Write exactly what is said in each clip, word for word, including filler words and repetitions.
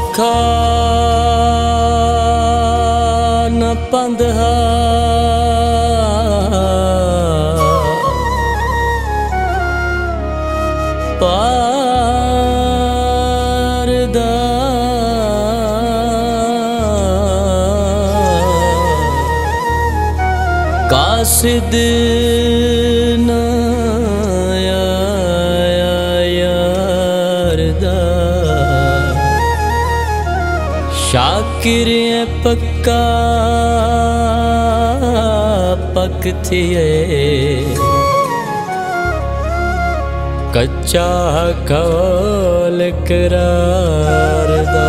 औखा न पंदहा पारदा कासिद न शाकिर पक्का पक थिए कच्चा कौल करार दा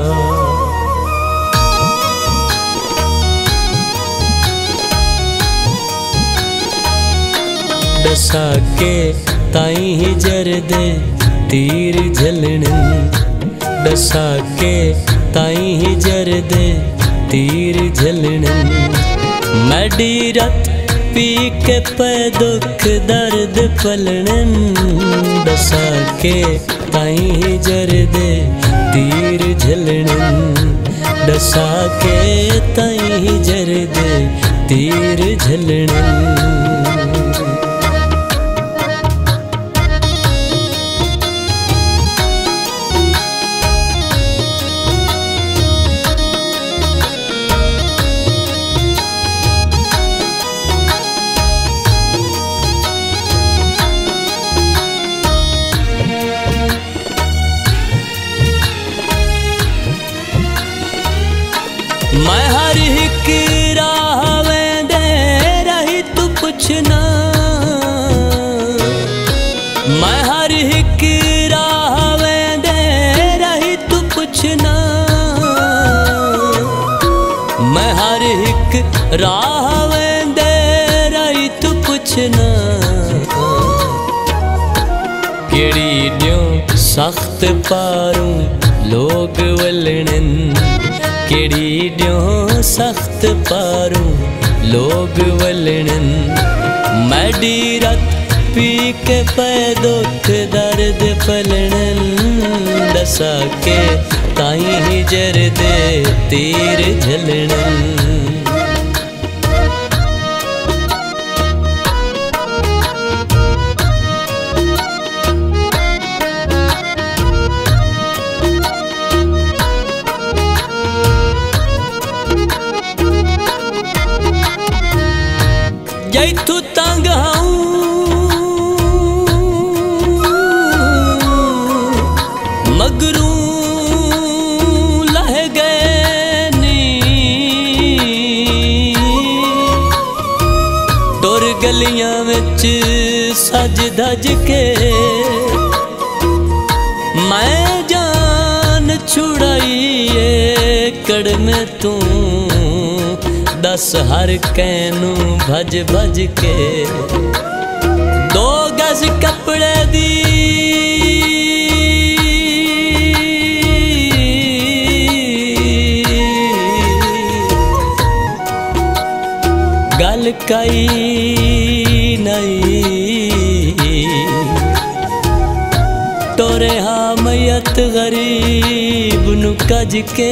दसा के ताई ही जर दे तीर झलने दसा के ताई ही जर दे तीर झलने मैडी रत पी के पे दुख दर्द पलने दसा के ताई ही जर दे तीर झलने दसा के ताई ही जर दे तीर झलने मैं हर एक राह वेंदे रही तू पुछना मैं हर एक राह वेंदे रही तू पुछना मैं हर एक राह वेंदे रही तू पुछना केड़ी ड्यों सख्त पारूं लोग वलणन केड़ी ड्यों सख्त पारूं लोग वलणन मैडी रत पी के पे दुख दर्द पलणन दसा के ताई ही जर दे तीर झलणन जैथू तंग हूँ मगरू लह गए नी टुर गलियां विच सज धज के मैं जान छुड़ाई कड़ में तू दस हर कैनू भज भज के दो गज कपड़े दी गल कई नहीं तोरे हामयत गरीब नु कज के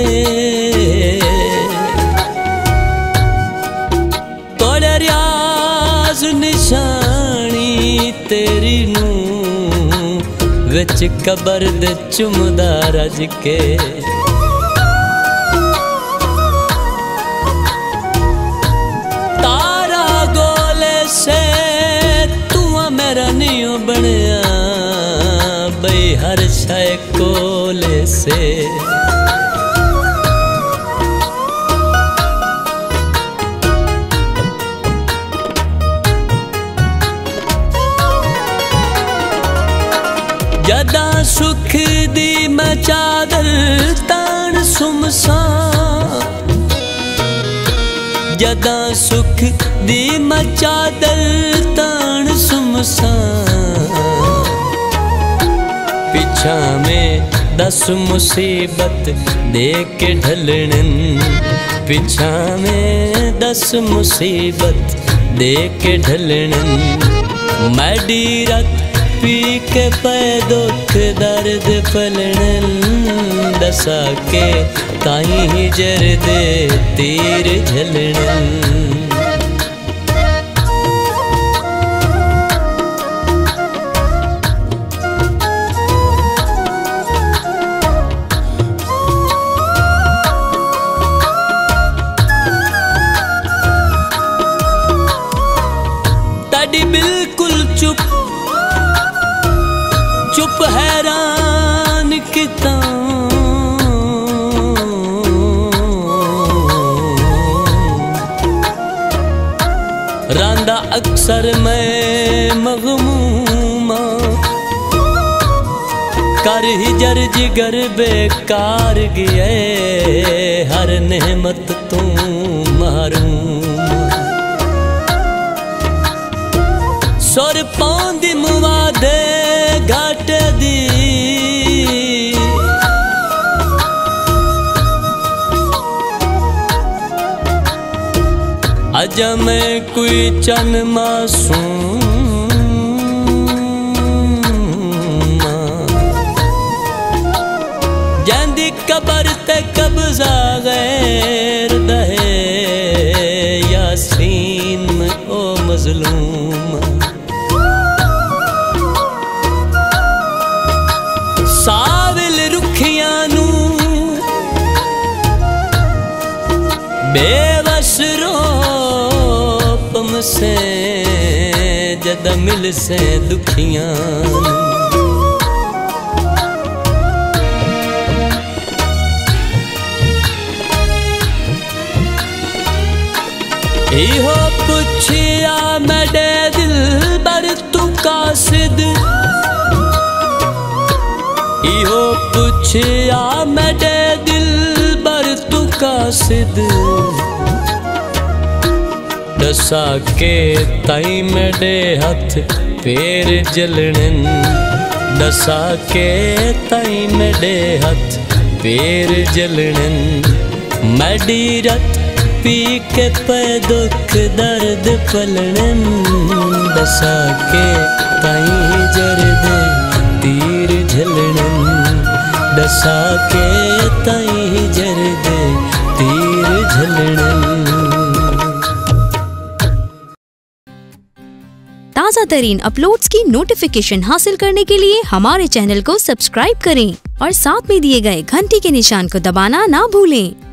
रियाज निशानी तेरी नू विच कबर दे चुमदा रज के तारा गोले से तू मेरा नियो बनया बई हर शय कोले से जदा सुख दी मैं चादर तान सुमसान जदा सुख दी मैं चादर तान सुमसान पीछा में दस मुसीबत दे के ढलनन पीछा में दस मुसीबत दे के ढलनन मैडी रत पी के पै दुख दर्द पलणन दसा के ताई ही जर दे तीर झलणन बिल्कुल चुप चुप हैरान किता रांदा अक्सर मैं मगमूमा कर ही जर जिगर बेकार गए हर नेमत तू महरूम सुर पौंदी मुवादे घाट दी अजा मैं कोई चन मासूम जैंदी कबर ते कब्जा गैर दहे यासीन में ओ मजलूम साविल रुखियां नू बेवस रोप से जद मिल से दुखियां इहो पुछिया मेरे दिल बर तू कासिद इहो पुछिया मेरे दिल बर तू कासिद दसा के ताई मेरे हाथ पैर जलणन दसा के ताई मेरे हाथ पैर जलणन मैडी रत पी के पै दुख दर्द पलणन दसा के ताई जर दे तीर झलणन दसा के ताई जर दे तीर झलणन। ताज़ा तरीन अपलोड्स की नोटिफिकेशन हासिल करने के लिए हमारे चैनल को सब्सक्राइब करें और साथ में दिए गए घंटी के निशान को दबाना ना भूलें।